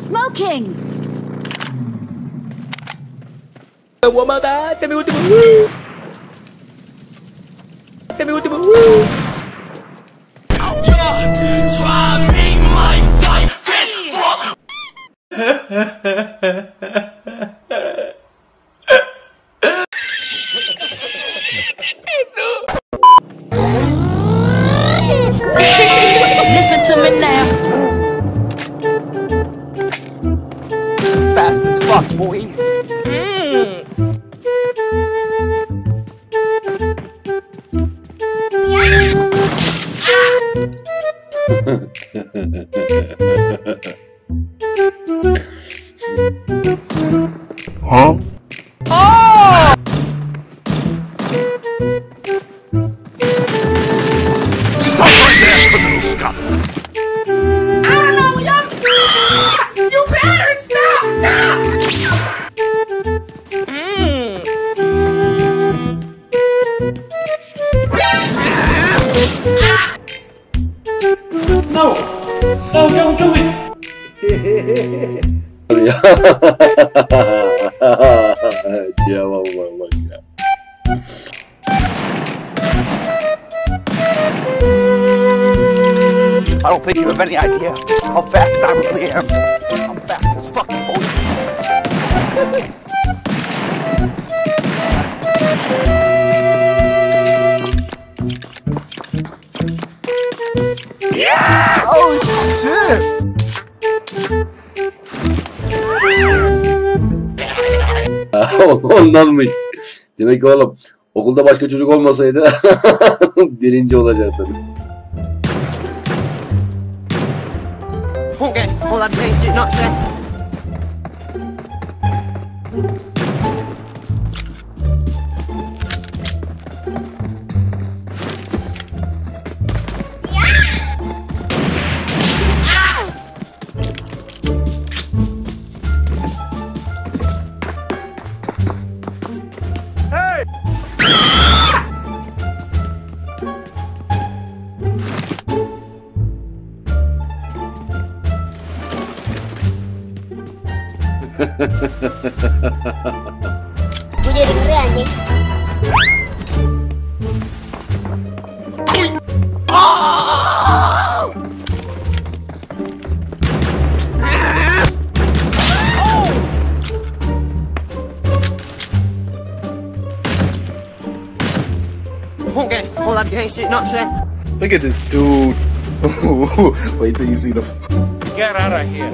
Smoking! Voy a matar, este es mi último. Este es mi último. Listen to me now. Fast as fuck, boy. Huh? Oh! Stop right there, criminal scum! I don't know what y'all. You better stop! No! No, don't do it! Ciao, mamma mia. I don't think you have any idea how fast I really am. I'm fast as fuck, boy. Yeah! Oh shit! Ondanmış. Demek ki oğlum okulda başka çocuk olmasaydı birinci olacaktı. Okay, hold on, change it, not say. Gue jadi ngeri anjing. Okay, hold on, change it, not say. Look at this dude. Wait till you see the. Get out of here.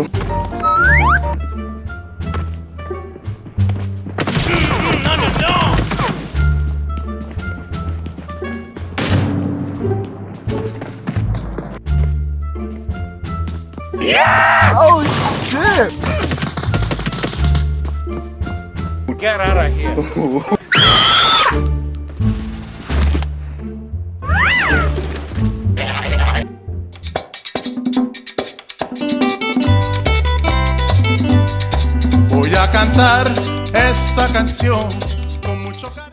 Yeah! Oh shit! Get out of here. Voy a cantar esta canción